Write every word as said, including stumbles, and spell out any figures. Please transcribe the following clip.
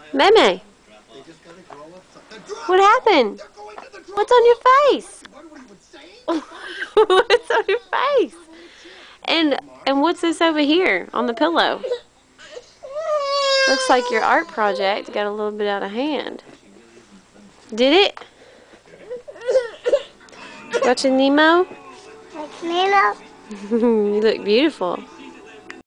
Mae Mae, what happened? What's on your face? What's on your face? And and what's this over here on the pillow? Looks like your art project got a little bit out of hand. Did it? Watching Nemo? Nemo? You look beautiful.